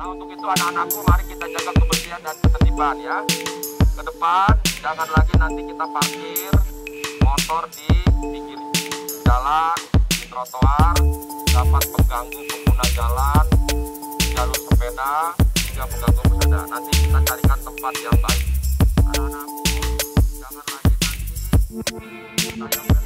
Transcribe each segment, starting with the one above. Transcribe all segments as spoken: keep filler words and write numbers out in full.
Nah, untuk itu anak-anakku, mari kita jaga kebersihan dan ketertiban ya. Ke depan, jangan lagi nanti kita parkir motor di pinggir jalan, di trotoar, dapat mengganggu pengguna jalan, jalur sepeda, hingga mengganggu pesepeda. Nanti kita carikan tempat yang baik. Anak-anakku, jangan lagi nanti saya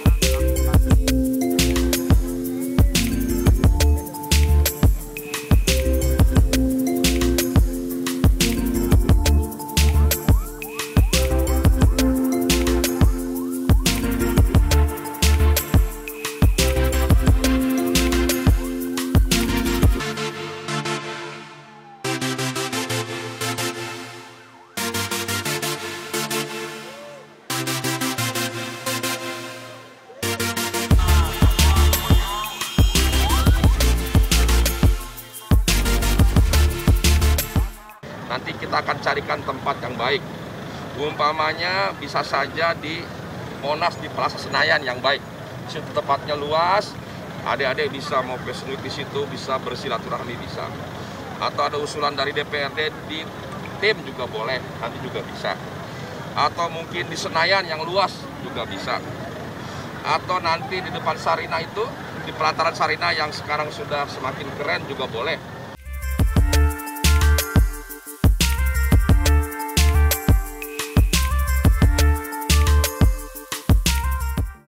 nanti kita akan carikan tempat yang baik. Umpamanya bisa saja di Monas, di Plaza Senayan yang baik. Di situ tempatnya luas, adik-adik bisa mau pesengit di situ, bisa bersilaturahmi bisa. Atau ada usulan dari D P R D di tim juga boleh, nanti juga bisa. Atau mungkin di Senayan yang luas juga bisa. Atau nanti di depan Sarina itu, di pelataran Sarina yang sekarang sudah semakin keren juga boleh.